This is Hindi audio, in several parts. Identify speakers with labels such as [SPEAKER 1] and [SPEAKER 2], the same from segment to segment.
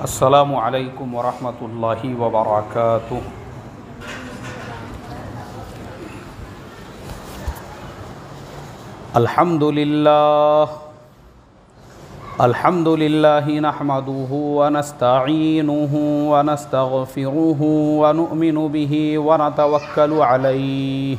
[SPEAKER 1] अस्सलामु अलैकुम वरहमतुल्लाहि वबरकातुह। अल्हम्दुलिल्लाहि नहमदुहु व नस्तईनुहु व नस्तगफिरुहु व नुअमिनु बिहि व नतवक्कलु अलैहि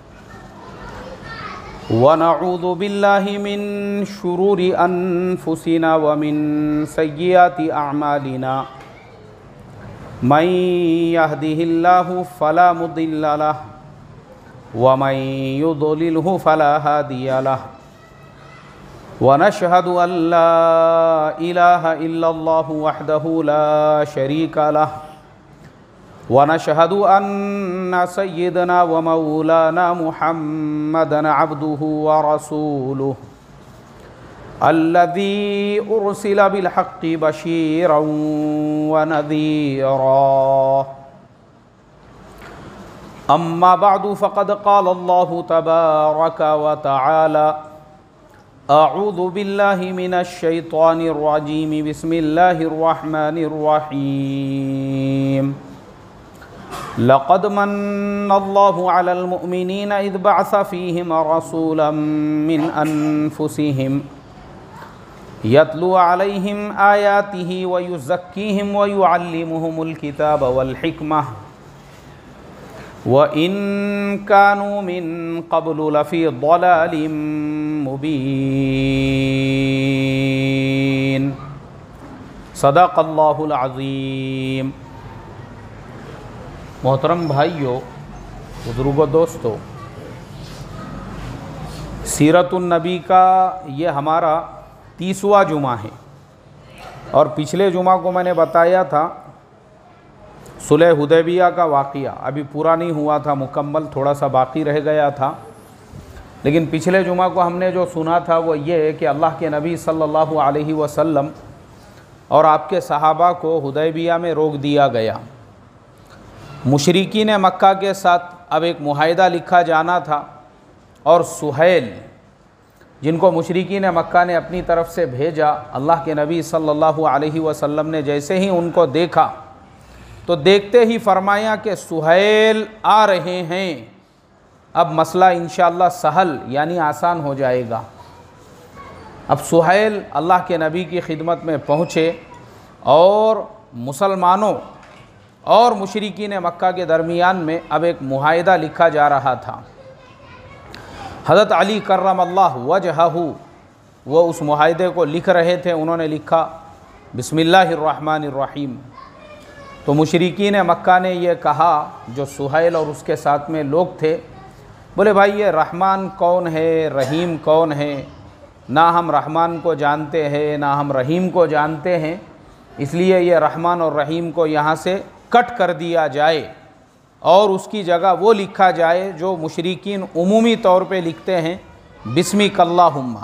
[SPEAKER 1] व नऊज़ु बिल्लाहि मिन शुरूरि अनफुसिना व मिन सय्यिआति अअमालिना मन यहदिहिल्लाहु फला मुदिल्ल लहु व मन युद्लिलहु फला हादिय लहु व नशहदु अन ला इलाहा इल्लल्लाहु वहदहु ला शरीका लहु व नशहदु अन्न सय्यिदना व मौलाना मुहम्मदन अब्दुहु व रसूलुहु अल्लज़ी उरसिल बिल हक़्क़ि बशीरन व नज़ीरा। अम्मा बअदु फ़क़द क़ाल अल्लाहु तबारक व तआला अऊज़ु बिल्लाहि मिनश शैतानिर रजीम बिस्मिल्लाहिर रहमानिर रहीम। लक़द मन्नल्लाहु अलल मुअमिनीना इज़ बअस फ़ीहिम रसूलन मिन अनफुसिहिम यत्लू अलैहिम आयातिहि व युज़क्कीहिम व युअल्लिमुहुमुल किताब वल हिकमह व इन कानू मिन क़ब्लु लफ़ी ज़लालिम मुबीन। सदक़ल्लाहुल अज़ीम। मोहतरम भाइयों, बुज़ुर्गों, दोस्तों, सीरतुन नबी का ये हमारा 30वां जुमा है और पिछले जुमा को मैंने बताया था सुलह हुदैबिया का वाक़िया अभी पूरा नहीं हुआ था, मुकम्मल थोड़ा सा बाकी रह गया था। लेकिन पिछले जुमा को हमने जो सुना था वो ये है कि अल्लाह के नबी सल्लल्लाहु अलैहि वसल्लम और आपके सहाबा को हुदैबिया में रोक दिया गया। मुशरिकीन मक्का के साथ अब एक मुआहिदा लिखा जाना था और सुहैल, जिनको मुशरिकीन मक्का ने अपनी तरफ से भेजा, अल्लाह के नबी सल्लल्लाहु अलैहि वसल्लम ने जैसे ही उनको देखा तो देखते ही फरमाया कि सुहैल आ रहे हैं, अब मसला इंशाअल्लाह सहल यानी आसान हो जाएगा। अब सुहैल अल्लाह के नबी की खिदमत में पहुँचे और मुसलमानों और मुशरिकीन मक्का के दरमियान में अब एक मुआहिदा लिखा जा रहा था। हज़रत अली कर्रमल्लाहु वजहहु वो उस मुआहिदे को लिख रहे थे। उन्होंने लिखा बिस्मिल्लाहिर्रहमानिर्रहीम। तो मुशरिकीन मक्का ने ये कहा, जो सुहैल और उसके साथ में लोग थे, बोले भाई ये रहमान कौन है, रहीम कौन है? ना हम रहमान को जानते हैं ना हम रहीम को जानते हैं, इसलिए ये रहमान और रहीम को यहाँ से कट कर दिया जाए और उसकी जगह वो लिखा जाए जो मुशरिकीन उमूमी तौर पे लिखते हैं, बिस्मिकल्लाहुम्मा।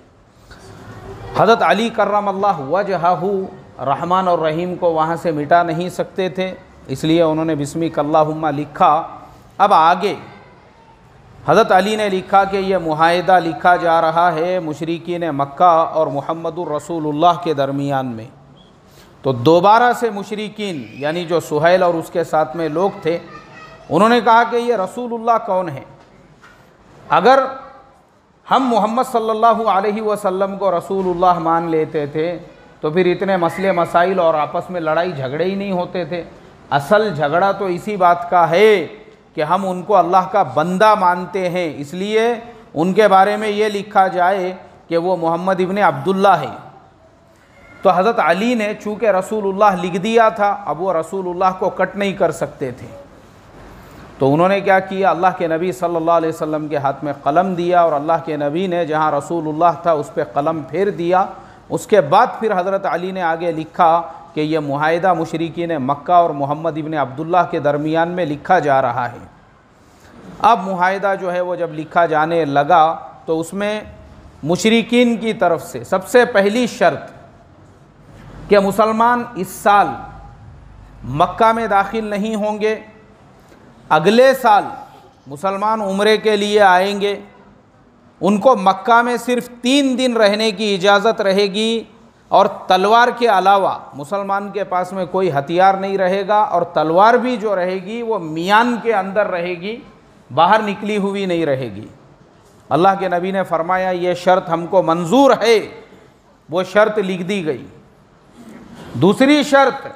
[SPEAKER 1] हज़रत अली कर्रमल्लाहु वजहहु रहमान और रहीम को वहाँ से मिटा नहीं सकते थे, इसलिए उन्होंने बिस्मिकल्लाहुम्मा लिखा। अब आगे हज़रत अली ने लिखा कि यह मुआहिदा लिखा जा रहा है मुशरिकीन मक्का और मुहम्मदुर रसूलुल्लाह के दरमियान में। तो दोबारा से मुशरिकीन यानी जो सुहैल और उसके साथ में लोग थे, उन्होंने कहा कि ये रसूलुल्लाह कौन है? अगर हम मोहम्मद सल्लल्लाहु अलैहि वसल्लम को रसूलुल्लाह मान लेते थे तो फिर इतने मसले मसाइल और आपस में लड़ाई झगड़े ही नहीं होते थे। असल झगड़ा तो इसी बात का है कि हम उनको अल्लाह का बंदा मानते हैं, इसलिए उनके बारे में ये लिखा जाए कि वो मोहम्मद इब्ने अब्दुल्ला है। तो हज़रत अली ने चूँकि रसूलुल्लाह लिख दिया था, अब वो रसूलुल्लाह को कट नहीं कर सकते थे, तो उन्होंने क्या किया, अल्लाह के नबी सल्लल्लाहु अलैहि वसल्लम के हाथ में कलम दिया और अल्लाह के नबी ने जहाँ रसूलुल्लाह था उस पर कलम फेर दिया। उसके बाद फिर हज़रत अली ने आगे लिखा कि यह मुआहिदा मुशरिकीन मक्का और मोहम्मद इब्ने अब्दुल्लाह के दरमियान में लिखा जा रहा है। अब मुआहिदा जो है वो जब लिखा जाने लगा तो उसमें मुशरिकीन की तरफ से सबसे पहली शर्त कि मुसलमान इस साल मक्का में दाखिल नहीं होंगे, अगले साल मुसलमान उम्रे के लिए आएंगे, उनको मक्का में सिर्फ 3 दिन रहने की इजाज़त रहेगी, और तलवार के अलावा मुसलमान के पास में कोई हथियार नहीं रहेगा, और तलवार भी जो रहेगी वो मियान के अंदर रहेगी, बाहर निकली हुई नहीं रहेगी। अल्लाह के नबी ने फरमाया ये शर्त हमको मंजूर है, वो शर्त लिख दी गई। दूसरी शर्त,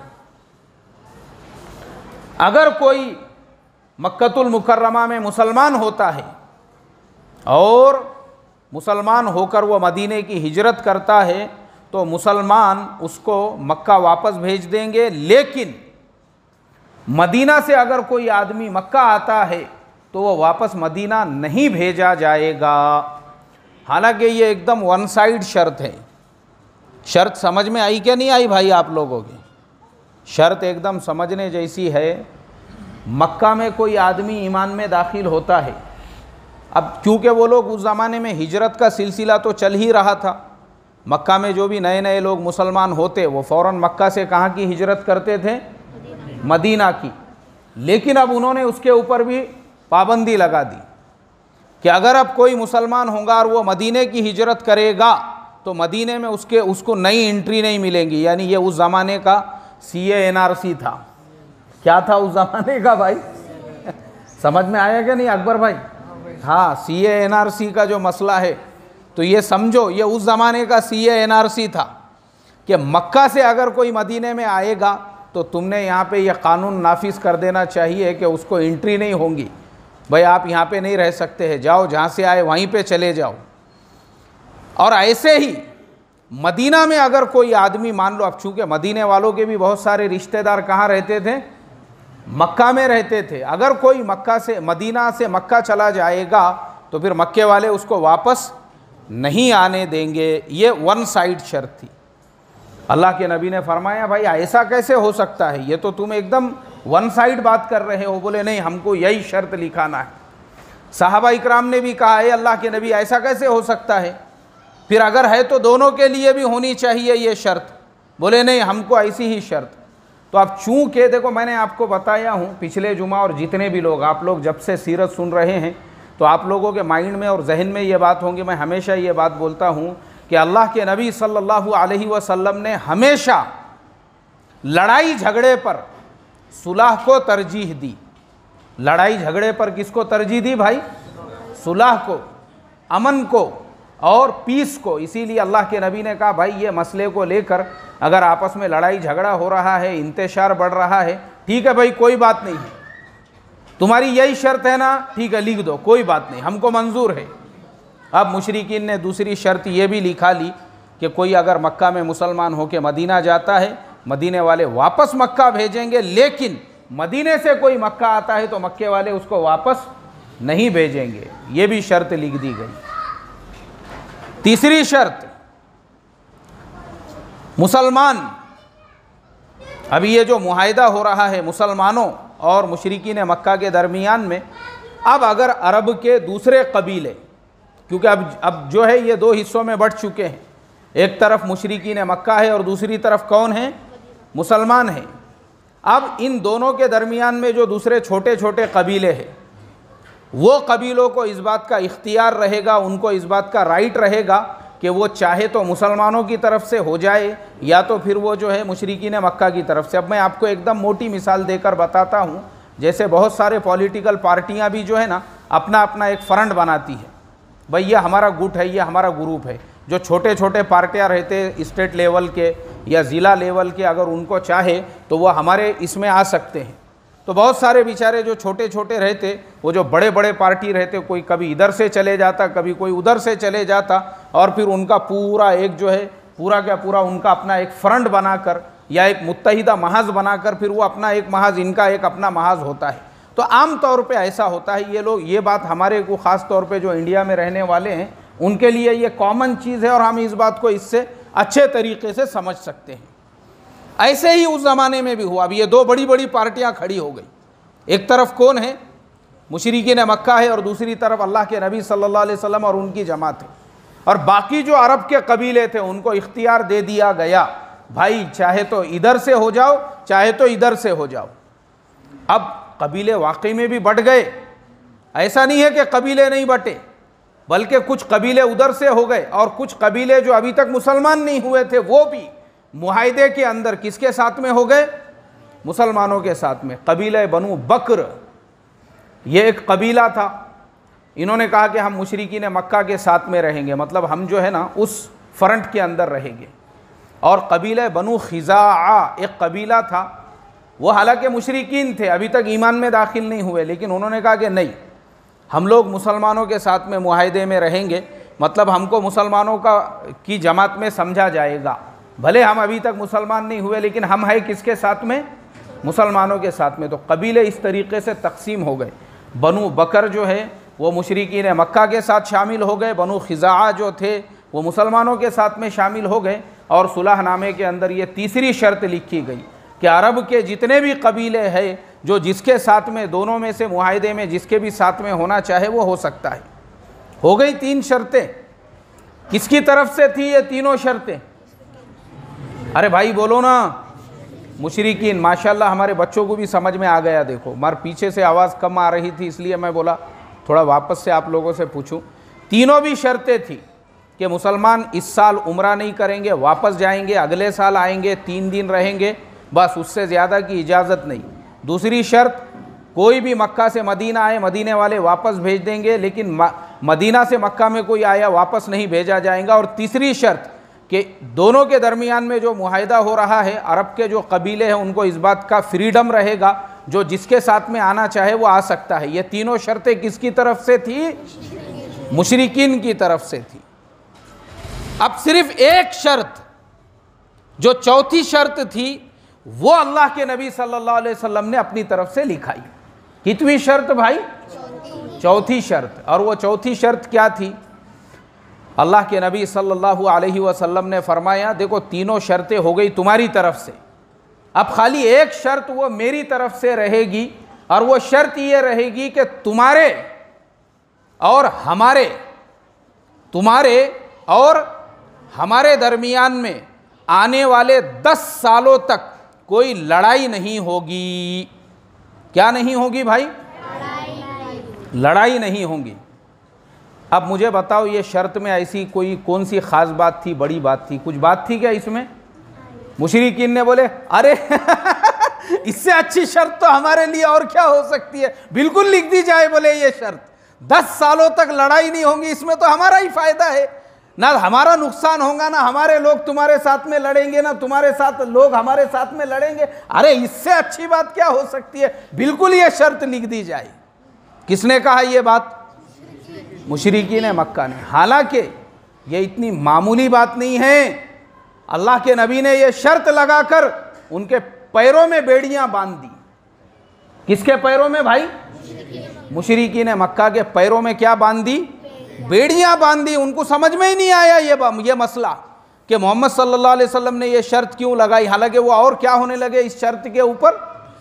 [SPEAKER 1] अगर कोई मक्कतुल मुकर्रमा में मुसलमान होता है और मुसलमान होकर वो मदीने की हिजरत करता है तो मुसलमान उसको मक्का वापस भेज देंगे, लेकिन मदीना से अगर कोई आदमी मक्का आता है तो वो वापस मदीना नहीं भेजा जाएगा। हालांकि ये एकदम वन साइड शर्त है। शर्त समझ में आई क्या नहीं आई भाई आप लोगों की? शर्त एकदम समझने जैसी है। मक्का में कोई आदमी ईमान में दाखिल होता है, अब क्योंकि वो लोग उस ज़माने में हिजरत का सिलसिला तो चल ही रहा था, मक्का में जो भी नए नए लोग मुसलमान होते वो फ़ौरन मक्का से कहाँ की हिजरत करते थे? मदीना की। लेकिन अब उन्होंने उसके ऊपर भी पाबंदी लगा दी कि अगर अब कोई मुसलमान होगा और वो मदीने की हिजरत करेगा तो मदीने में उसको नई एंट्री नहीं मिलेंगी। यानी ये उस ज़माने का CA-NRC था। क्या था उस ज़माने का भाई? समझ में आया क्या नहीं अकबर भाई? हाँ, CA-NRC का जो मसला है, तो ये समझो ये उस ज़माने का CA-NRC था कि मक्का से अगर कोई मदीने में आएगा तो तुमने यहाँ पे ये कानून नाफिज कर देना चाहिए कि उसको एंट्री नहीं होंगी। भाई आप यहाँ पे नहीं रह सकते हैं, जाओ जहाँ से आए वहीं पे चले जाओ। और ऐसे ही मदीना में अगर कोई आदमी, मान लो अब चूँकि मदीने वालों के भी बहुत सारे रिश्तेदार कहाँ रहते थे? मक्का में रहते थे। अगर कोई मदीना से मक्का चला जाएगा तो फिर मक्के वाले उसको वापस नहीं आने देंगे। ये वन साइड शर्त थी। अल्लाह के नबी ने फरमाया भाई ऐसा कैसे हो सकता है, ये तो तुम एकदम वन साइड बात कर रहे हो। बोले नहीं, हमको यही शर्त लिखाना है। सहाबा इकराम ने भी कहा है अल्लाह के नबी ऐसा कैसे हो सकता है, फिर अगर है तो दोनों के लिए भी होनी चाहिए ये शर्त। बोले नहीं, हमको ऐसी ही शर्त। तो अब चूँकि देखो मैंने आपको बताया हूँ पिछले जुमा, और जितने भी लोग आप लोग जब से सीरत सुन रहे हैं तो आप लोगों के माइंड में और जहन में ये बात होंगी। मैं हमेशा ये बात बोलता हूँ कि अल्लाह के नबी सल्लल्लाहु अलैहि वसल्लम ने हमेशा लड़ाई झगड़े पर सुलह को तरजीह दी। लड़ाई झगड़े पर किसको तरजीह दी भाई? सुलह को, अमन को और पीस को। इसीलिए अल्लाह के नबी ने कहा भाई ये मसले को लेकर अगर आपस में लड़ाई झगड़ा हो रहा है, इंतशार बढ़ रहा है, ठीक है भाई कोई बात नहीं है, तुम्हारी यही शर्त है ना, ठीक है लिख दो, कोई बात नहीं, हमको मंजूर है। अब मुशरिकीन ने दूसरी शर्त ये भी लिखा ली कि कोई अगर मक्का में मुसलमान होकर मदीना जाता है, मदीने वाले वापस मक्का भेजेंगे, लेकिन मदीने से कोई मक्का आता है तो मक्के वाले उसको वापस नहीं भेजेंगे। ये भी शर्त लिख दी गई। तीसरी शर्त, मुसलमान, अभी ये जो मुआहिदा हो रहा है मुसलमानों और मुशरिकीन मक्का के दरमियान में, अब अगर अरब के दूसरे कबीले, क्योंकि अब जो है ये दो हिस्सों में बढ़ चुके हैं, एक तरफ मुशरिकीन मक्का है और दूसरी तरफ कौन है? मुसलमान हैं। अब इन दोनों के दरमियान में जो दूसरे छोटे छोटे कबीले हैं, वो कबीलों को इस बात का इख्तियार रहेगा, उनको इस बात का राइट रहेगा कि वो चाहे तो मुसलमानों की तरफ से हो जाए या तो फिर वो जो है मुशरिकीन मक्का की तरफ से। अब मैं आपको एकदम मोटी मिसाल देकर बताता हूँ। जैसे बहुत सारे पॉलिटिकल पार्टियाँ भी जो है ना अपना अपना एक फ्रंट बनाती है, भाई ये हमारा गुट है, ये हमारा ग्रुप है। जो छोटे छोटे पार्टियाँ रहते स्टेट लेवल के या ज़िला लेवल के, अगर उनको चाहे तो वो हमारे इसमें आ सकते हैं। तो बहुत सारे बेचारे जो छोटे छोटे रहते, वो जो बड़े बड़े पार्टी रहते, कोई कभी इधर से चले जाता, कभी कोई उधर से चले जाता, और फिर उनका पूरा एक जो है पूरा का पूरा उनका अपना एक फ्रंट बनाकर या एक मुत्तहिदा महाज बनाकर फिर वो अपना एक महाज, इनका एक अपना महाज होता है। तो आम तौर पे ऐसा होता है। ये लोग, ये बात हमारे को ख़ास तौर पे जो इंडिया में रहने वाले हैं उनके लिए ये कॉमन चीज़ है और हम इस बात को इससे अच्छे तरीके से समझ सकते हैं। ऐसे ही उस ज़माने में भी हुआ। अब ये दो बड़ी बड़ी पार्टियां खड़ी हो गई। एक तरफ कौन है? मुशरिकीन मक्का है, और दूसरी तरफ अल्लाह के नबी सल्लल्लाहु अलैहि वसल्लम और उनकी जमात है। और बाकी जो अरब के कबीले थे उनको इख्तियार दे दिया गया, भाई चाहे तो इधर से हो जाओ, चाहे तो इधर से हो जाओ। अब कबीले वाकई में भी बढ़ गए, ऐसा नहीं है कि कबीले नहीं बटे। बल्कि कुछ कबीले उधर से हो गए और कुछ कबीले जो अभी तक मुसलमान नहीं हुए थे वो भी मुआहिदे के अंदर किसके साथ में हो गए? मुसलमानों के साथ में। कबीला बनु बकर ये एक कबीला था, इन्होंने कहा कि हम मुशरिकीन मक्का के साथ में रहेंगे, मतलब हम जो है ना उस फ्रंट के अंदर रहेंगे। और कबीला बनु खिज़ाआ एक कबीला था, वो हालांकि मुशरिकीन थे, अभी तक ईमान में दाखिल नहीं हुए, लेकिन उन्होंने कहा कि नहीं, हम लोग मुसलमानों के साथ में मुआहिदे में रहेंगे, मतलब हमको मुसलमानों की जमात में समझा जाएगा, भले हम अभी तक मुसलमान नहीं हुए लेकिन हम हैं किसके साथ में? मुसलमानों के साथ में। तो कबीले इस तरीके से तकसीम हो गए। बनु बकर जो है वो मुशरिकीन मक्का के साथ शामिल हो गए, बनु खिज़ाआ जो थे वो मुसलमानों के साथ में शामिल हो गए। और सुलहनामे के अंदर ये तीसरी शर्त लिखी गई कि अरब के जितने भी कबीले हैं जो जिसके साथ में, दोनों में से मुआहिदे में जिसके भी साथ में होना चाहे वो हो सकता है। हो गई 3 शर्तें। किसकी तरफ से थी ये तीनों शर्तें? अरे भाई बोलो ना। मुशरिकीन। माशाल्लाह हमारे बच्चों को भी समझ में आ गया। देखो हमारे पीछे से आवाज़ कम आ रही थी इसलिए मैं बोला थोड़ा वापस से आप लोगों से पूछूं। तीनों भी शर्तें थी कि मुसलमान इस साल उम्रा नहीं करेंगे, वापस जाएंगे, अगले साल आएंगे, 3 दिन रहेंगे, बस उससे ज़्यादा की इजाज़त नहीं। दूसरी शर्त, कोई भी मक्का से मदीना आए मदीने वाले वापस भेज देंगे, लेकिन मदीना से मक्का में कोई आया वापस नहीं भेजा जाएगा। और तीसरी शर्त कि दोनों के दरमियान में जो मुआहिदा हो रहा है, अरब के जो कबीले हैं उनको इस बात का फ्रीडम रहेगा, जो जिसके साथ में आना चाहे वो आ सकता है। ये तीनों शर्तें किसकी तरफ से थी? मुशरिकीन की तरफ से थी। अब सिर्फ एक शर्त, जो चौथी शर्त थी, वो अल्लाह के नबी सल्लल्लाहु अलैहि वसल्लम ने अपनी तरफ से लिखाई। कितनी शर्त भाई? चौथी शर्त। और वो चौथी शर्त क्या थी? अल्लाह के नबी सल्लल्लाहु अलैहि वसल्लम ने फरमाया, देखो तीनों शर्तें हो गई तुम्हारी तरफ से, अब खाली एक शर्त वो मेरी तरफ से रहेगी, और वो शर्त ये रहेगी कि तुम्हारे और हमारे दरमियान में आने वाले 10 सालों तक कोई लड़ाई नहीं होगी। क्या नहीं होगी भाई? लड़ाई नहीं होगी। अब मुझे बताओ ये शर्त में ऐसी कोई कौन सी खास बात थी, बड़ी बात थी? कुछ बात थी क्या इसमें? मुशरिकीन ने बोले अरे इससे अच्छी शर्त तो हमारे लिए और क्या हो सकती है, बिल्कुल लिख दी जाए। बोले ये शर्त 10 सालों तक लड़ाई नहीं होगी, इसमें तो हमारा ही फायदा है, ना हमारा नुकसान होगा, ना हमारे लोग तुम्हारे साथ में लड़ेंगे, ना तुम्हारे साथ लोग हमारे साथ में लड़ेंगे। अरे इससे अच्छी बात क्या हो सकती है, बिल्कुल ये शर्त लिख दी जाए। किसने कहा ये बात? मुशरिकीन मक्का ने। हालांकि ये इतनी मामूली बात नहीं है, अल्लाह के नबी ने ये शर्त लगाकर उनके पैरों में बेड़ियां बांध दी। किसके पैरों में भाई? मुशरिकीन मक्का के पैरों में क्या बांध दी? बेड़ियां बांध दी। उनको समझ में ही नहीं आया ये मसला कि मोहम्मद सल्लल्लाहु अलैहि वसल्लम ने ये शर्त क्यों लगाई। हालांकि वो और क्या होने लगे इस शर्त के ऊपर?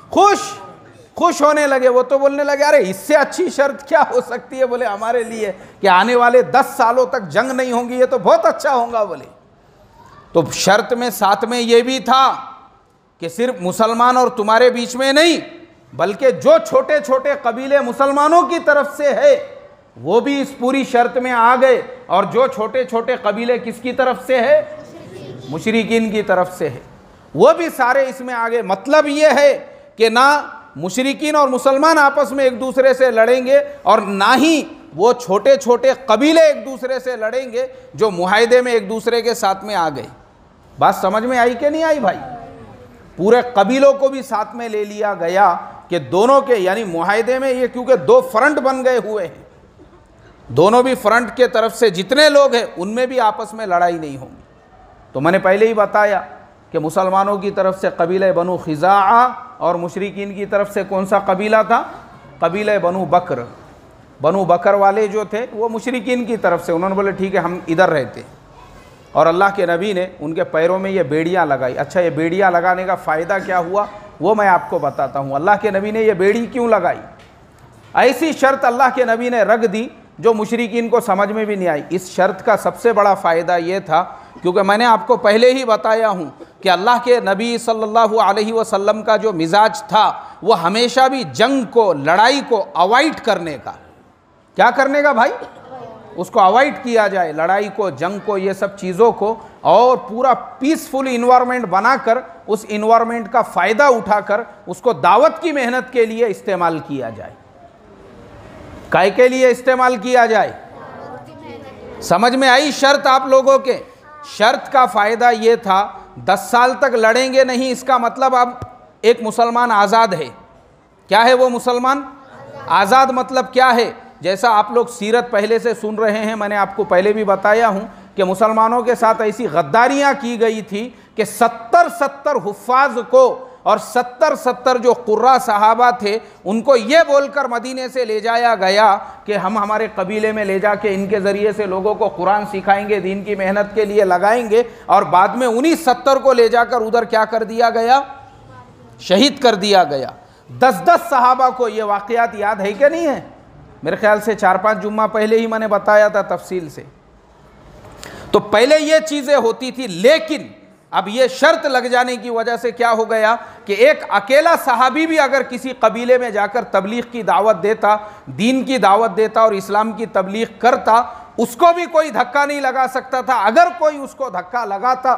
[SPEAKER 1] खुश होने लगे। वो तो बोलने लगे अरे इससे अच्छी शर्त क्या हो सकती है बोले हमारे लिए, कि आने वाले 10 सालों तक जंग नहीं होंगी, ये तो बहुत अच्छा होगा बोले। तो शर्त में साथ में ये भी था कि सिर्फ मुसलमान और तुम्हारे बीच में नहीं, बल्कि जो छोटे छोटे कबीले मुसलमानों की तरफ से है वो भी इस पूरी शर्त में आ गए। और जो छोटे छोटे कबीले किसकी तरफ से है? मुशरिकीन की तरफ से है, वो भी सारे इसमें आ गए। मतलब ये है कि ना मुशरिकीन और मुसलमान आपस में एक दूसरे से लड़ेंगे, और ना ही वो छोटे छोटे कबीले एक दूसरे से लड़ेंगे जो मुआहिदे में एक दूसरे के साथ में आ गए। बात समझ में आई कि नहीं आई भाई? पूरे कबीलों को भी साथ में ले लिया गया कि दोनों के, यानी मुआहिदे में ये क्योंकि 2 फ्रंट बन गए हुए हैं, दोनों भी फ्रंट के तरफ से जितने लोग हैं उनमें भी आपस में लड़ाई नहीं होगी। तो मैंने पहले ही बताया कि मुसलमानों की तरफ से कबीला बनु खिज़ाआ और मुशरिकीन की तरफ से कौन सा कबीला था? कबीला बनु बकर। बनु बकर वाले जो थे वो मुशरिकीन की तरफ से, उन्होंने बोले ठीक है हम इधर रहते, और अल्लाह के नबी ने उनके पैरों में ये बेड़ियाँ लगाई। अच्छा, ये बेड़ियाँ लगाने का फ़ायदा क्या हुआ वो मैं आपको बताता हूँ। अल्लाह के नबी ने ये बेड़ी क्यों लगाई? ऐसी शर्त अल्लाह के नबी ने रख दी जो मुशरिकीन को समझ में भी नहीं आई। इस शर्त का सबसे बड़ा फ़ायदा ये था क्योंकि मैंने आपको पहले ही बताया हूँ कि अल्लाह के नबी सल्लल्लाहु अलैहि वसल्लम का जो मिजाज था वो हमेशा भी जंग को, लड़ाई को अवॉइड करने का। क्या करने का भाई? उसको अवॉइड किया जाए, लड़ाई को, जंग को, ये सब चीज़ों को, और पूरा पीसफुल इन्वायरमेंट बनाकर उस इन्वायरमेंट का फ़ायदा उठाकर उसको दावत की मेहनत के लिए इस्तेमाल किया जाए। काय के लिए इस्तेमाल किया जाए? समझ में आई शर्त आप लोगों के? शर्त का फ़ायदा ये था 10 साल तक लड़ेंगे नहीं, इसका मतलब अब एक मुसलमान आज़ाद है। क्या है वो मुसलमान? आज़ाद मतलब क्या है? जैसा आप लोग सीरत पहले से सुन रहे हैं, मैंने आपको पहले भी बताया हूँ कि मुसलमानों के साथ ऐसी गद्दारियाँ की गई थी कि 70 हुफ़ाज़ को और 70 जो कुर्रा सहाबा थे उनको ये बोलकर मदीने से ले जाया गया कि हम हमारे कबीले में ले जाके इनके ज़रिए से लोगों को कुरान सिखाएंगे, दीन की मेहनत के लिए लगाएंगे, और बाद में उन्हीं 70 को ले जाकर उधर क्या कर दिया गया? शहीद कर दिया गया। 10 सहाबा को ये वाक़यात याद है कि नहीं है? मेरे ख्याल से 4-5 जुम्मा पहले ही मैंने बताया था तफसील से। तो पहले ये चीज़ें होती थी, लेकिन अब ये शर्त लग जाने की वजह से क्या हो गया कि एक अकेला सहाबी भी अगर किसी कबीले में जाकर तबलीग की दावत देता, दीन की दावत देता और इस्लाम की तबलीग करता, उसको भी कोई धक्का नहीं लगा सकता था। अगर कोई उसको धक्का लगाता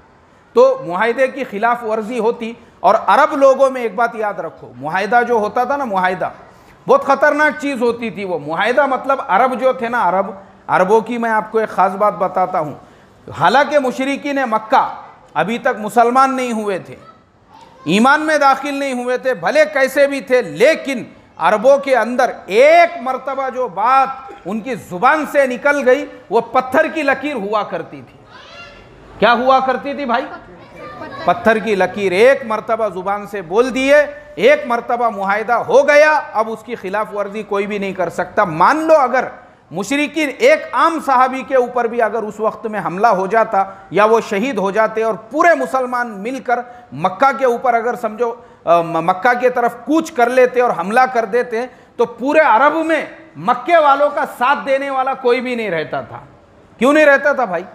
[SPEAKER 1] तो मुआहिदे की खिलाफ वर्जी होती। और अरब लोगों में एक बात याद रखो, मुआहिदा जो होता था ना, मुआहिदा बहुत ख़तरनाक चीज़ होती थी। वो मुआहिदा मतलब अरब जो थे ना, अरबों की मैं आपको एक ख़ास बात बताता हूँ। हालांकि मुशरिकीन मक्का अभी तक मुसलमान नहीं हुए थे, ईमान में दाखिल नहीं हुए थे, भले कैसे भी थे, लेकिन अरबों के अंदर एक मर्तबा जो बात उनकी ज़ुबान से निकल गई वो पत्थर की लकीर हुआ करती थी। क्या हुआ करती थी भाई? पत्थर की लकीर। एक मर्तबा ज़ुबान से बोल दिए, एक मर्तबा मुआहिदा हो गया, अब उसकी खिलाफ वर्जी कोई भी नहीं कर सकता। मान लो अगर मुशरिकीन एक आम सहाबी के ऊपर भी अगर उस वक्त में हमला हो जाता या वो शहीद हो जाते और पूरे मुसलमान मिलकर मक्का के ऊपर अगर समझो मक्का के तरफ कूच कर लेते और हमला कर देते, तो पूरे अरब में मक्के वालों का साथ देने वाला कोई भी नहीं रहता था। क्यों नहीं रहता था भाई?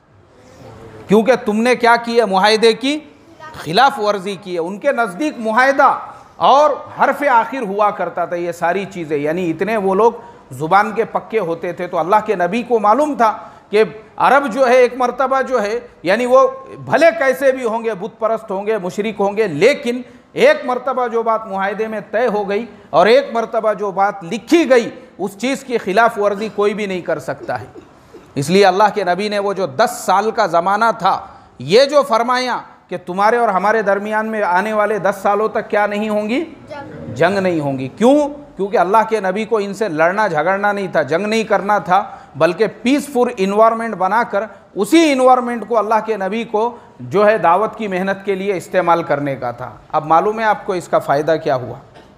[SPEAKER 1] क्योंकि तुमने क्या किया? मुआहिदे की खिलाफ वर्जी की है। उनके नज़दीक मुआहिदा और हरफ आखिर हुआ करता था, ये सारी चीज़ें, यानी इतने वो लोग ज़ुबान के पक्के होते थे। तो अल्लाह के नबी को मालूम था कि अरब जो है एक मर्तबा जो है, यानी वो भले कैसे भी होंगे, बुत परस्त होंगे, मुशरिक होंगे, लेकिन एक मर्तबा जो बात मुआहिदे में तय हो गई और एक मर्तबा जो बात लिखी गई, उस चीज़ की खिलाफ वर्जी कोई भी नहीं कर सकता है। इसलिए अल्लाह के नबी ने वो जो 10 साल का ज़माना था, ये जो फरमाया कि तुम्हारे और हमारे दरमियान में आने वाले 10 सालों तक क्या नहीं होंगी? जंग नहीं होंगी। क्यों? क्योंकि अल्लाह के नबी को इनसे लड़ना झगड़ना नहीं था, जंग नहीं करना था, बल्कि पीसफुल इन्वायरमेंट बनाकर उसी इन्वायरमेंट को अल्लाह के नबी को जो है दावत की मेहनत के लिए इस्तेमाल करने का था। अब मालूम है आपको इसका फ़ायदा क्या हुआ?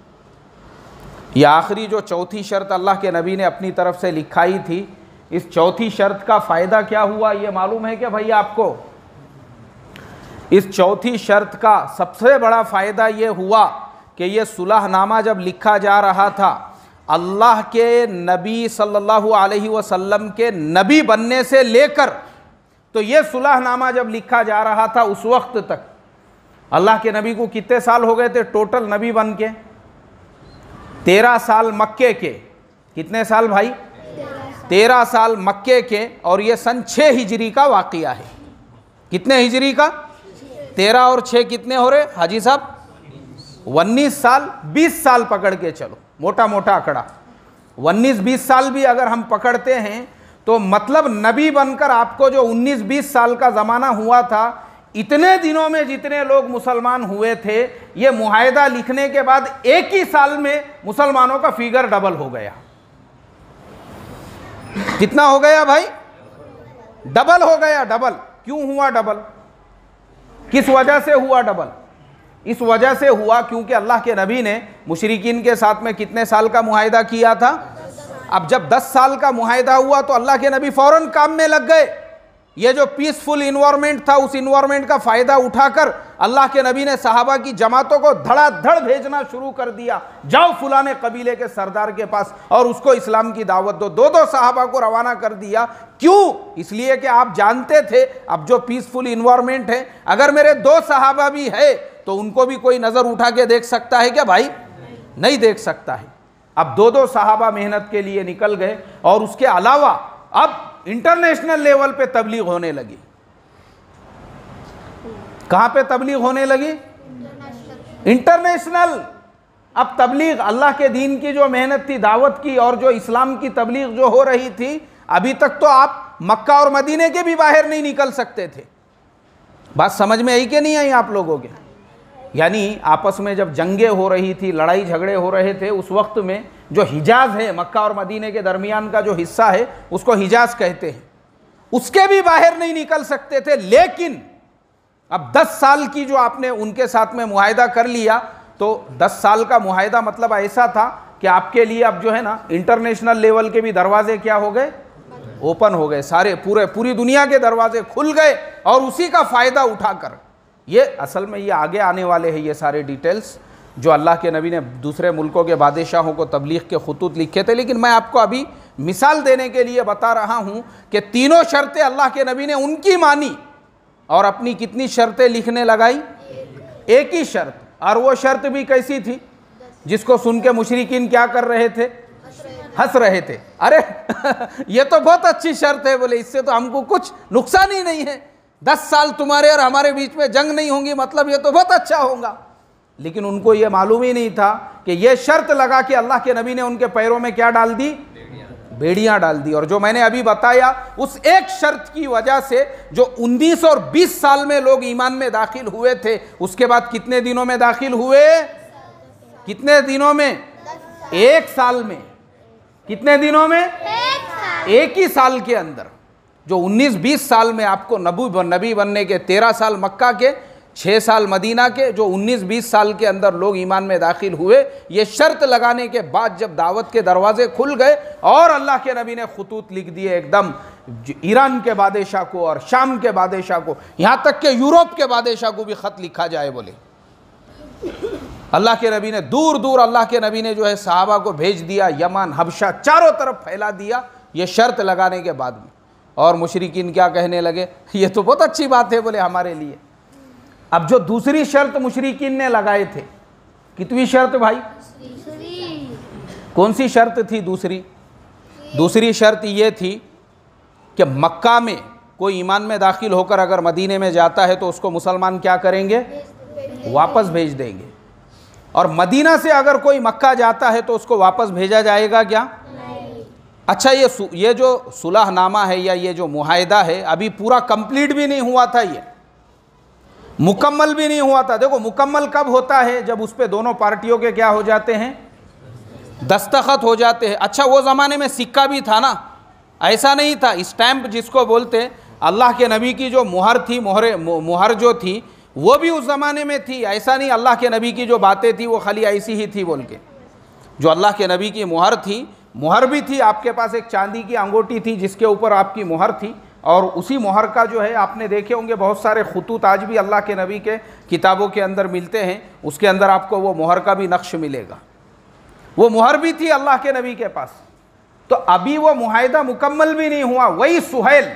[SPEAKER 1] यह आखिरी जो चौथी शर्त अल्लाह के नबी ने अपनी तरफ से लिखाई थी, इस चौथी शर्त का फ़ायदा क्या हुआ ये मालूम है क्या भैया आपको? इस चौथी शर्त का सबसे बड़ा फ़ायदा ये हुआ कि ये सुलहनामा जब लिखा जा रहा था, अल्लाह के नबी सल्लल्लाहु अलैहि वसल्लम के नबी बनने से लेकर, तो ये सुलहनामा जब लिखा जा रहा था उस वक्त तक अल्लाह के नबी को कितने साल हो गए थे टोटल नबी बन के? 13 साल मक्के के। कितने साल भाई? 13 साल मक्के के। और ये सन 6 हिजरी का वाक़िया है। कितने हिजरी का? 13 और 6 कितने हो रहे हाजी साहब? 19 साल, 20 साल पकड़ के चलो, मोटा मोटा आंकड़ा 19-20 साल भी अगर हम पकड़ते हैं तो मतलब नबी बनकर आपको जो 19-20 साल का ज़माना हुआ था, इतने दिनों में जितने लोग मुसलमान हुए थे, ये मुआहिदा लिखने के बाद एक ही साल में मुसलमानों का फिगर डबल हो गया। कितना हो गया भाई? डबल हो गया। डबल क्यों हुआ? डबल किस वजह से हुआ डबल? इस वजह से हुआ क्योंकि अल्लाह के नबी ने मुशरिकीन के साथ में कितने साल का मुआहिदा किया था? अब जब 10 साल का मुआहिदा हुआ तो अल्लाह के नबी फौरन काम में लग गए। ये जो पीसफुल इन्वायरमेंट था, उस इन्वायरमेंट का फ़ायदा उठाकर अल्लाह के नबी ने सहाबा की जमातों को धड़ाधड़ भेजना शुरू कर दिया। जाओ फुलाने कबीले के सरदार के पास और उसको इस्लाम की दावत दो। 2-2 सहाबा को रवाना कर दिया। क्यों? इसलिए कि आप जानते थे अब जो पीसफुल इन्वायरमेंट है, अगर मेरे 2 सहाबा भी है तो उनको भी कोई नज़र उठा के देख सकता है क्या भाई? नहीं देख सकता है। अब 2-2 सहाबा मेहनत के लिए निकल गए। और उसके अलावा अब इंटरनेशनल लेवल पे तबलीग होने लगी। कहां पे तबलीग होने लगी? इंटरनेशनल। अब तबलीग, अल्लाह के दीन की जो मेहनत थी, दावत की, और जो इस्लाम की तबलीग जो हो रही थी, अभी तक तो आप मक्का और मदीने के भी बाहर नहीं निकल सकते थे। बात समझ में आई कि नहीं आई आप लोगों के? यानी आपस में जब जंगें हो रही थी, लड़ाई झगड़े हो रहे थे, उस वक्त में जो हिजाज है, मक्का और मदीने के दरमियान का जो हिस्सा है, उसको हिजाज कहते हैं, उसके भी बाहर नहीं निकल सकते थे। लेकिन अब 10 साल की जो आपने उनके साथ में मुआहिदा कर लिया, तो 10 साल का मुआहिदा मतलब ऐसा था कि आपके लिए अब जो है ना, इंटरनेशनल लेवल के भी दरवाजे क्या हो गए? ओपन हो गए। सारे पूरी दुनिया के दरवाजे खुल गए, और उसी का फ़ायदा उठाकर ये असल में ये आगे आने वाले हैं, ये सारे डिटेल्स जो अल्लाह के नबी ने दूसरे मुल्कों के बादशाहों को तबलीग के खुतूत लिखे थे। लेकिन मैं आपको अभी मिसाल देने के लिए बता रहा हूँ कि तीनों शर्तें अल्लाह के नबी ने उनकी मानी, और अपनी कितनी शर्तें लिखने लगाई? एक ही शर्त। और वो शर्त भी कैसी थी, जिसको सुन के मुशरिकीन क्या कर रहे थे? हंस रहे थे। अरे ये तो बहुत अच्छी शर्त है, बोले इससे तो हमको कुछ नुकसान ही नहीं है, 10 साल तुम्हारे और हमारे बीच में जंग नहीं होंगी, मतलब ये तो बहुत अच्छा होगा। लेकिन उनको ये मालूम ही नहीं था कि ये शर्त लगा कि अल्लाह के नबी ने उनके पैरों में क्या डाल दी? बेड़ियां डाल दी। और जो मैंने अभी बताया, उस एक शर्त की वजह से जो 19 और 20 साल में लोग ईमान में दाखिल हुए थे, उसके बाद कितने दिनों में दाखिल हुए? कितने दिनों में? 1 साल में। कितने दिनों में? 1 ही साल के अंदर। जो 19-20 साल में आपको नबी बनने के, 13 साल मक्का के, 6 साल मदीना के, जो 19-20 साल के अंदर लोग ईमान में दाखिल हुए, ये शर्त लगाने के बाद जब दावत के दरवाजे खुल गए और अल्लाह के नबी ने खुतूत लिख दिए एकदम ईरान के बादशाह को और शाम के बादशाह को, यहाँ तक कि यूरोप के बादशाह को भी ख़त लिखा जाए, बोले अल्लाह के नबी ने दूर दूर अल्लाह के नबी ने जो है सहाबा को भेज दिया, यमन, हबशा, चारों तरफ फैला दिया ये शर्त लगाने के बाद में। और मुशरिकीन क्या कहने लगे? ये तो बहुत अच्छी बात है बोले हमारे लिए। अब जो दूसरी शर्त मुशरिकीन ने लगाए थे, कितनी शर्त भाई? कौन सी शर्त थी दूसरी? दूसरी शर्त ये थी कि मक्का में कोई ईमान में दाखिल होकर अगर मदीने में जाता है तो उसको मुसलमान क्या करेंगे? वापस भेज देंगे। और मदीना से अगर कोई मक्का जाता है तो उसको वापस भेजा जाएगा क्या? नहीं। अच्छा, ये जो सुलहनामा है या ये जो मुआहिदा है अभी पूरा कंप्लीट भी नहीं हुआ था, ये मुकम्मल भी नहीं हुआ था। देखो मुकम्मल कब होता है? जब उस पर दोनों पार्टियों के क्या हो जाते हैं? दस्तखत हो जाते हैं। अच्छा, वो ज़माने में सिक्का भी था ना, ऐसा नहीं था। स्टैंप जिसको बोलते, अल्लाह के नबी की जो मुहर थी, मुहर जो थी वो भी उस ज़माने में थी। ऐसा नहीं अल्लाह के नबी की जो बातें थी वो खाली ऐसी ही थी बोल के। जो अल्लाह के नबी की मुहर थी, मुहर भी थी। आपके पास एक चांदी की अंगूठी थी जिसके ऊपर आपकी मुहर थी, और उसी मुहर का जो है आपने देखे होंगे बहुत सारे खुतूत आज भी अल्लाह के नबी के किताबों के अंदर मिलते हैं। उसके अंदर आपको वो मुहर का भी नक्श मिलेगा। वो मुहर भी थी अल्लाह के नबी के पास। तो अभी वो मुआहिदा मुकम्मल भी नहीं हुआ। वही सुहैल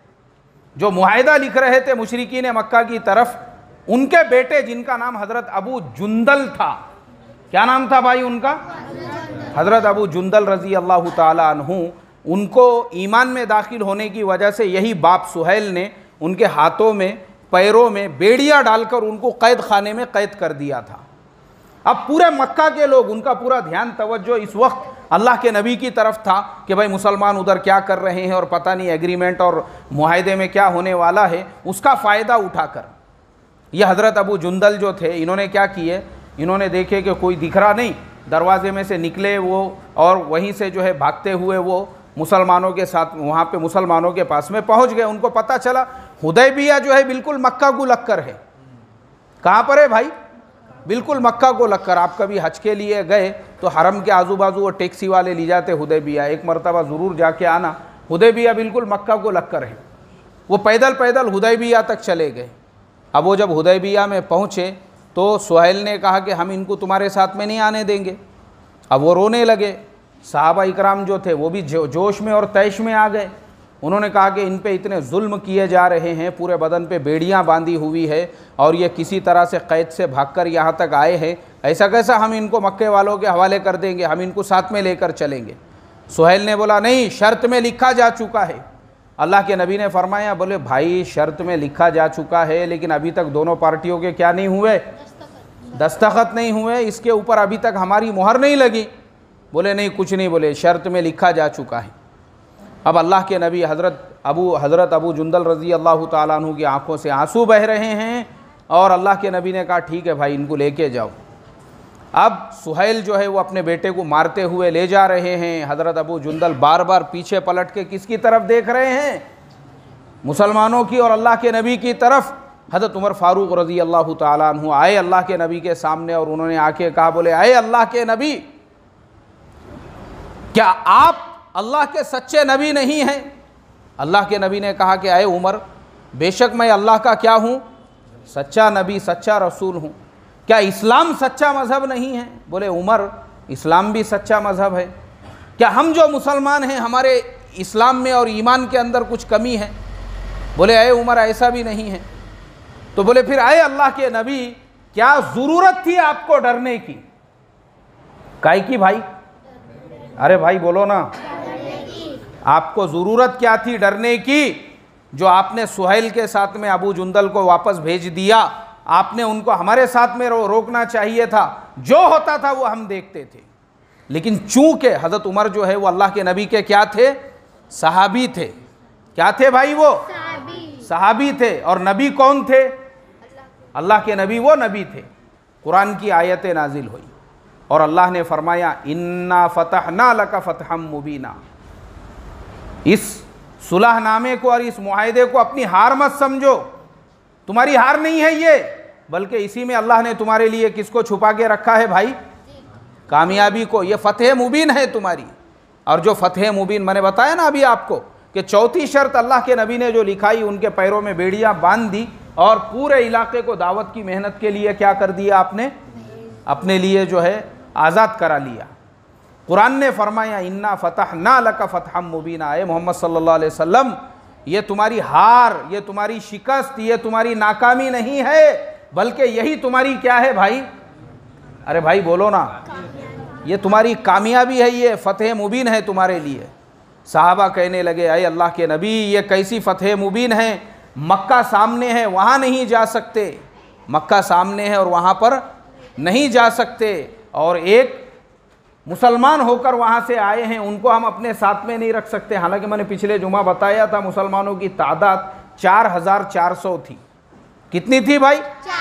[SPEAKER 1] जो मुआहिदा लिख रहे थे मुशरिकीन मक्का की तरफ, उनके बेटे जिनका नाम हज़रत अबू जुंदल था, क्या नाम था भाई उनका? हज़रत अबू जुंदल रज़ी अल्लाह ताला अन्हु, उनको ईमान में दाखिल होने की वजह से यही बाप सुहैल ने उनके हाथों में पैरों में बेड़ियां डालकर उनको कैद खाने में कैद कर दिया था। अब पूरे मक्का के लोग, उनका पूरा ध्यान तवज्जो इस वक्त अल्लाह के नबी की तरफ था कि भाई मुसलमान उधर क्या कर रहे हैं और पता नहीं एग्रीमेंट और मुआहिदे में क्या होने वाला है। उसका फ़ायदा उठाकर ये हज़रत अबू जुंदल जो थे, इन्होंने क्या किए? इन्होंने देखे कि कोई दिख रहा नहीं, दरवाजे में से निकले वो, और वहीं से जो है भागते हुए वो मुसलमानों के साथ वहाँ पे मुसलमानों के पास में पहुँच गए। उनको पता चला हुदैबिया जो है बिल्कुल मक्का को लगकर है। कहाँ पर है भाई? बिल्कुल मक्का को लगकर। आप कभी हज के लिए गए तो हरम के आजू बाजू वो टैक्सी वाले ले जाते हुदैबिया, एक मरतबा ज़रूर जाके आना। हुदैबिया बिल्कुल मक्का को लगकर है। वो पैदल पैदल हुदैबिया तक चले गए। अब वो जब हुदैबिया में पहुँचे तो सुहैल ने कहा कि हम इनको तुम्हारे साथ में नहीं आने देंगे। अब वो रोने लगे। सहाबा इकराम जो थे वो भी जोश में और तैश में आ गए। उन्होंने कहा कि इन पे इतने जुल्म किए जा रहे हैं, पूरे बदन पे बेड़ियां बांधी हुई है और ये किसी तरह से कैद से भागकर यहाँ तक आए हैं, ऐसा कैसा हम इनको मक्के वालों के हवाले कर देंगे, हम इनको साथ में लेकर चलेंगे। सुहैल ने बोला नहीं, शर्त में लिखा जा चुका है। अल्लाह के नबी ने फरमाया, बोले भाई शर्त में लिखा जा चुका है लेकिन अभी तक दोनों पार्टियों के क्या नहीं हुए, दस्तखत नहीं हुए, इसके ऊपर अभी तक हमारी मुहर नहीं लगी। बोले नहीं कुछ नहीं, बोले शर्त में लिखा जा चुका है। अब अल्लाह के नबी हज़रत अबू जुंदल रज़ी अल्लाह ताला अन्हु की आंखों से आंसू बह रहे हैं और अल्लाह के नबी ने कहा ठीक है भाई, इनको लेके जाओ। अब सुहैल जो है वो अपने बेटे को मारते हुए ले जा रहे हैं। हज़रत अबू जुंदल बार बार पीछे पलट के किसकी तरफ देख रहे हैं, मुसलमानों की और अल्लाह के नबी की तरफ। हज़रत उमर फ़ारूक रज़ी अल्लाह ताला अन्हु आए अल्लाह के नबी के सामने और उन्होंने आके कहा, बोले आए अल्लाह के नबी, क्या आप अल्लाह के सच्चे नबी नहीं हैं? अल्लाह के नबी ने कहा कि आए उमर, बेशक मैं अल्लाह का क्या हूँ, सच्चा नबी, सच्चा रसूल हूँ। क्या इस्लाम सच्चा मज़हब नहीं है? बोले उमर, इस्लाम भी सच्चा मज़हब है। क्या हम जो मुसलमान हैं हमारे इस्लाम में और ईमान के अंदर कुछ कमी है? बोले अरे उमर ऐसा भी नहीं है। तो बोले फिर आए अल्लाह के नबी, क्या ज़रूरत थी आपको डरने की? काहे की भाई? अरे भाई बोलो ना, आपको ज़रूरत क्या थी डरने की? जो आपने सुहैल के साथ में अबू जुंदल को वापस भेज दिया, आपने उनको हमारे साथ में रोकना चाहिए था। जो होता था वो हम देखते थे। लेकिन चूंकि हज़रत उमर जो है वो अल्लाह के नबी के क्या थे, सहाबी थे। क्या थे भाई? वो सहाबी थे। और नबी कौन थे? अल्लाह के नबी, वो नबी थे। कुरान की आयतें नाजिल हुई और अल्लाह ने फरमाया, इन्ना फतहना लका फतहम मुबीना। इस सुलहनामे को और इस मुआहिदे को अपनी हार मत समझो, तुम्हारी हार नहीं है ये, बल्कि इसी में अल्लाह ने तुम्हारे लिए किसको छुपा के रखा है भाई? कामयाबी को। ये फतेह मुबीन है तुम्हारी। और जो फतेह मुबीन मैंने बताया ना अभी आपको कि चौथी शर्त अल्लाह के नबी ने जो लिखाई, उनके पैरों में बेड़ियां बांध दी और पूरे इलाके को दावत की मेहनत के लिए क्या कर दिया आपने? अपने लिए जो है आज़ाद करा लिया। कुरान ने फरमाया, इन्ना फतहना लका फतहम मुबीना। ए मोहम्मद सल्लल्लाहु अलैहि वसल्लम, ये तुम्हारी हार, ये तुम्हारी शिकस्त, ये तुम्हारी नाकामी नहीं है, बल्कि यही तुम्हारी क्या है भाई? अरे भाई बोलो ना, ये तुम्हारी कामयाबी है, ये फतेह मुबीन है तुम्हारे लिए। साहबा कहने लगे, अरे अल्लाह के नबी, ये कैसी फतेह मुबीन है? मक्का सामने है, वहाँ नहीं जा सकते। मक्का सामने है और वहाँ पर नहीं जा सकते। और एक मुसलमान होकर वहाँ से आए हैं, उनको हम अपने साथ में नहीं रख सकते। हालांकि मैंने पिछले जुमा बताया था मुसलमानों की तादाद 4400 थी। कितनी थी भाई?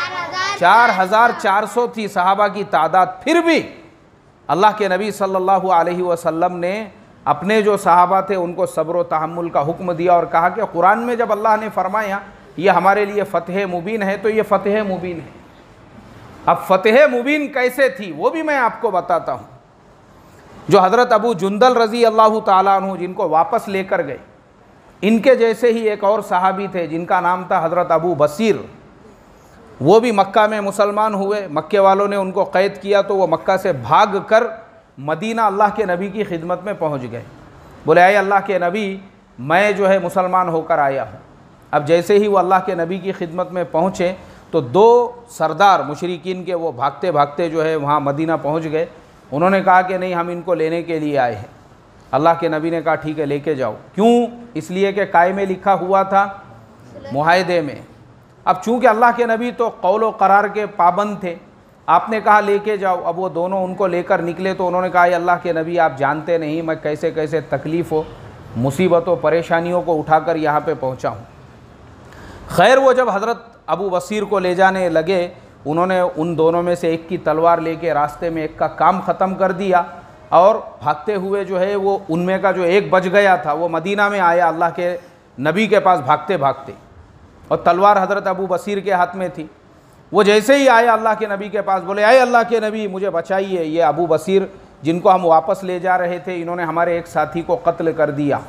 [SPEAKER 1] 4400 थी सहाबा की तादाद। फिर भी अल्लाह के नबी सल्लल्लाहु अलैहि वसल्लम ने अपने जो सहाबा थे उनको सब्र व तहम्मुल का हुक्म दिया और कहा कि कुरान में जब अल्लाह ने फरमाया ये हमारे लिए फ़तेह मुबीन है, तो ये फ़तेह मुबीन है। अब फ़तेह मुबीन कैसे थी वो भी मैं आपको बताता हूँ। जो हज़रत अबू जुंदल रज़ी अल्लाह ताला अन्हु जिनको वापस लेकर गए, इनके जैसे ही एक और सहाबी थे जिनका नाम था हज़रत अबू बसीर। वो भी मक्का में मुसलमान हुए। मक्के वालों ने उनको क़ैद किया तो वो मक्का से भाग कर मदीना अल्लाह के नबी की खिदमत में पहुँच गए। बोले आए अल्लाह के नबी, मैं जो है मुसलमान होकर आया हूँ। अब जैसे ही वो अल्लाह के नबी की खिदमत में पहुँचे तो दो सरदार मुशरिकीन के वो भागते भागते जो है वहाँ मदीना पहुँच गए। उन्होंने कहा कि नहीं, हम इनको लेने के लिए आए हैं। अल्लाह के नबी ने कहा ठीक है, लेके जाओ। क्यों? इसलिए कि कायदे में लिखा हुआ था, मुआहिदे में। अब चूँकि अल्लाह के नबी तो कौल व करार के पाबंद थे, आपने कहा लेके जाओ। अब वो दोनों उनको लेकर निकले तो उन्होंने कहा अल्लाह के नबी, आप जानते नहीं मैं कैसे कैसे तकलीफ़ों, मुसीबतों, परेशानियों को उठाकर यहाँ पे पहुँचा हूँ। खैर, वो जब हज़रत अबू बसीर को ले जाने लगे, उन्होंने उन दोनों में से एक की तलवार लेके रास्ते में एक का काम ख़त्म कर दिया और भागते हुए जो है वो उनमें का जो एक बच गया था वो मदीना में आया अल्लाह के नबी के पास भागते भागते, और तलवार हज़रत अबू बसीर के हाथ में थी। वो जैसे ही आया अल्लाह के नबी के पास, बोले आए अल्लाह के नबी, मुझे बचाइए, ये अबू बसीर जिनको हम वापस ले जा रहे थे, इन्होंने हमारे एक साथी को कत्ल कर दिया।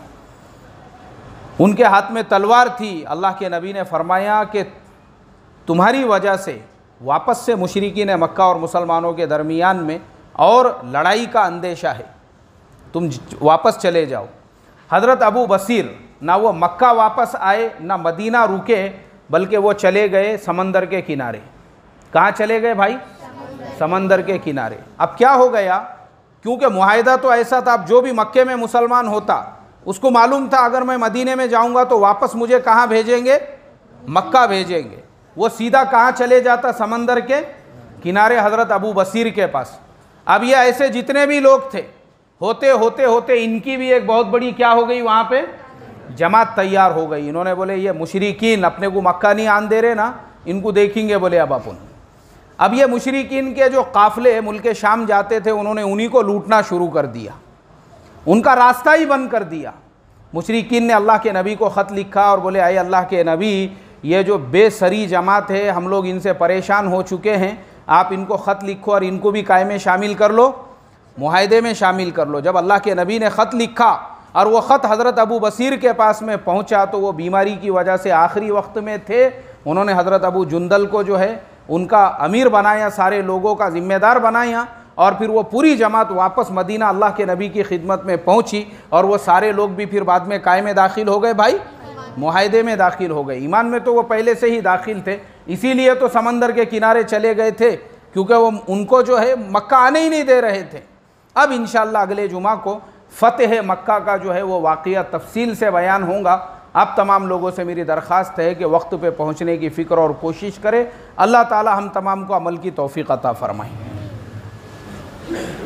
[SPEAKER 1] उनके हाथ में तलवार थी। अल्लाह के नबी ने फरमाया कि तुम्हारी वजह से वापस से मुशरिकीन मक्का और मुसलमानों के दरमियान में और लड़ाई का अंदेशा है, तुम वापस चले जाओ। हज़रत अबू बसीर ना वो मक्का वापस आए ना मदीना रुके, बल्कि वो चले गए समंदर के किनारे। कहाँ चले गए भाई? समंदर के किनारे। अब क्या हो गया क्योंकि मुआहिदा तो ऐसा था, अब जो भी मक्के में मुसलमान होता उसको मालूम था अगर मैं मदीने में जाऊंगा तो वापस मुझे कहाँ भेजेंगे, मक्का भेजेंगे। वो सीधा कहाँ चले जाता, समंदर के किनारे हज़रत अबू बसीर के पास। अब ये ऐसे जितने भी लोग थे, होते होते होते इनकी भी एक बहुत बड़ी क्या हो गई, वहाँ पे जमात तैयार हो गई। इन्होंने बोले ये मुशरिकीन अपने को मक्का नहीं आन दे रहे ना, इनको देखेंगे बोले अब अपन। अब ये मुशरिकीन के जो काफ़िले मुल्क शाम जाते थे, उन्होंने उन्हीं को लूटना शुरू कर दिया, उनका रास्ता ही बंद कर दिया। मुशरिकीन ने अल्लाह के नबी को ख़त लिखा और बोले आए अल्लाह के नबी, ये जो बेसरी जमात है हम लोग इनसे परेशान हो चुके हैं, आप इनको ख़त लिखो और इनको भी कायम में शामिल कर लो, मुआहिदे में शामिल कर लो। जब अल्लाह के नबी ने ख़त लिखा और वो ख़त हज़रत अबू बसीर के पास में पहुँचा तो वो बीमारी की वजह से आखिरी वक्त में थे। उन्होंने हज़रत अबू जुंदल को जो है उनका अमीर बनाया, सारे लोगों का ज़िम्मेदार बनाया, और फिर वो पूरी जमात वापस मदीना अल्लाह के नबी की खिदमत में पहुँची। और वो सारे लोग भी फिर बाद में काय में दाखिल हो गए, भाई मुआहिदे में दाखिल हो गए। ईमान में तो वो पहले से ही दाखिल थे, इसीलिए तो समंदर के किनारे चले गए थे, क्योंकि वो उनको जो है मक्का आने ही नहीं दे रहे थे। अब इंशाअल्लाह अगले जुमा को फ़तेह मक्का का जो है वो वाक़या तफसील से बयान होगा। अब तमाम लोगों से मेरी दरख्वास्त है कि वक्त पे पहुँचने की फ़िक्र और कोशिश करें। अल्लाह ताला हम तमाम को अमल की तौफ़ीक़ अता फ़रमाए।